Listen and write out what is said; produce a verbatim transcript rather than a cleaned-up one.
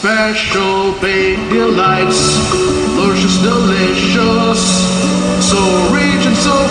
Special baked delights, luscious, delicious, so rich and so